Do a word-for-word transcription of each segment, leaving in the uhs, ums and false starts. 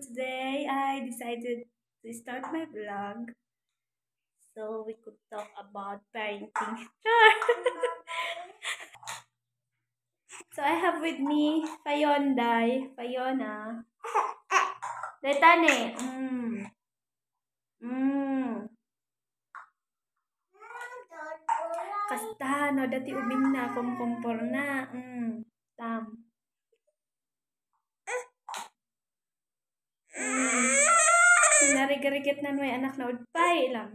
today I decided to start my vlog so we could talk about parenting. Sure. So I have with me Fayonday, Fayona. Detane. Mm. Mm. Kasta no dati ubing na kumkumpor na. Mm. Tam. Mm. Sinarigarigat na may anak na udpay lang.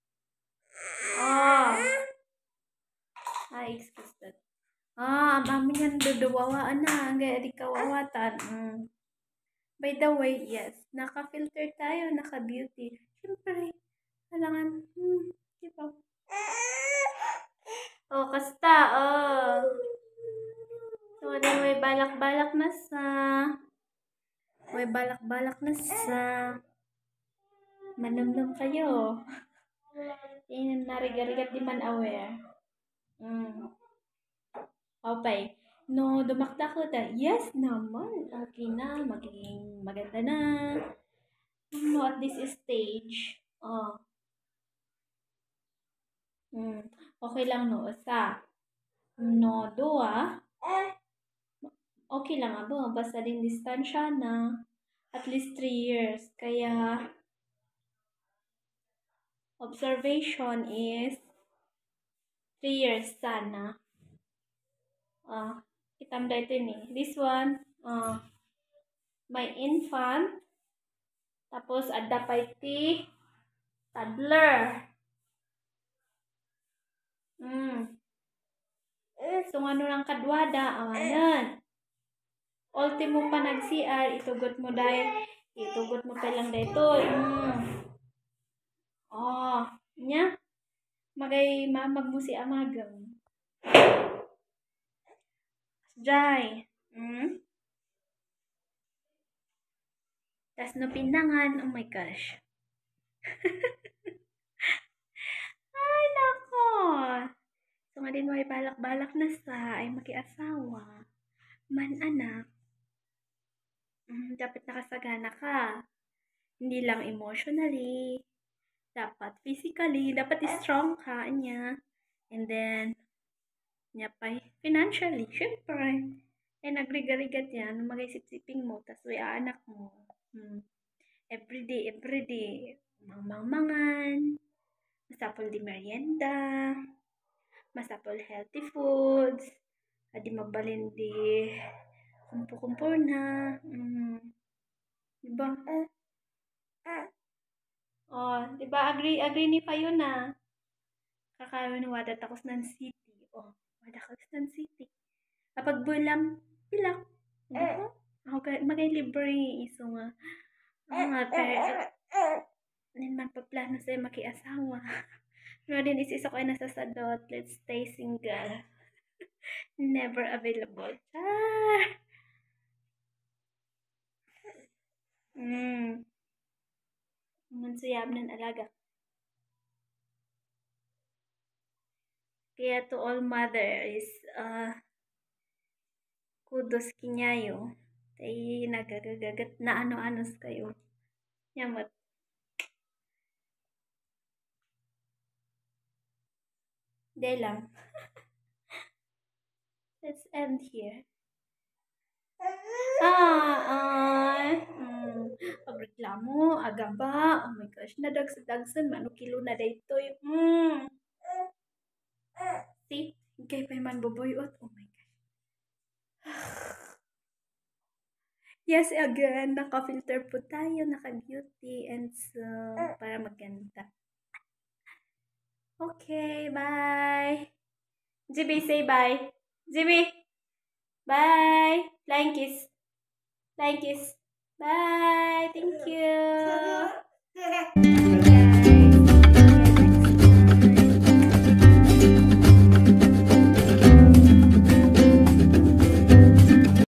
Oh. Ay, excuse that. Ah, mami yan dudawawaan na. Gaya di kawawatan. Mm. By the way, yes, naka-filter tayo, naka-beauty. Siyempre, kailangan, hmm, di ba? Oh, kasta, oh. So, din may balak-balak na sa, may balak-balak na sa, manamnam kayo. Yan, narigat-rigat di man aware. Mm. Okay. No, dumakda ko ta. Yes naman. Okay na. Magiging maganda na. No, at this stage. Oh. Hmm. Okay lang no. Sa. No, dua. Okay lang abo. Basta din distansya na. At least three years. Kaya, observation is three years sana. Ah, itamda ito ni. This one, ah, my infant. Tapos, adda pa iti toddler. Mm. So, ano lang kadwada, awanan. Ultimo pa nag-C R, itugot mo dahil, itugot mo pa lang dito. Mm. Oh, nya? Magay mamag mo si amagam. Jai. Mm. Tas no pinangan, oh my gosh. Ay, nako. So, nga din may balak-balak na sa ay makiasawa. Man, anak. Mm, dapat nakasagana ka. Hindi lang emotionally. Dapat physically. Dapat strong ka niya. And then, niya pa, financially. Siyempre. Eh, nagriga-rigat yan. Mag-isip-siping mo. Tapos, may anak mo. Hmm. Everyday, everyday. Mang-mang-mangan. Masapol di merienda. Masapol healthy foods. Adi mabalin di kumpo-kumpo na. Mm. Diba? Oh, diba? Agree, agree ni Payo na. Kakawin ni Wada takos ng city. Oh, Wada takos ng city. Kapag bulam, pilak. Diba? Ako magay libre iso nga. Mga pero nin man pa plano sa'yo makiasawa. Pero din is isa ko ay nasasadot. Let's stay single. Never available. Ah! Mm. Mansuyab ng alaga. Kaya to all mothers, uh, kudos kinyayo. Tay nagagagagat na ano-anos kayo. Yamat. Day lang. Let's end here. Ah, ah. Mm. Pagreklamo, agaba. Oh my gosh, nadagsa-dagsan. Mano kilo na dayto. Mm. See? Kay pa man bubuyot. Oh my gosh. Yes, again, naka-filter po tayo, naka-beauty, and so, para maganda. Okay, bye. G B, say bye. G B, bye. Flying kiss. Flying kiss. Bye. Thank you.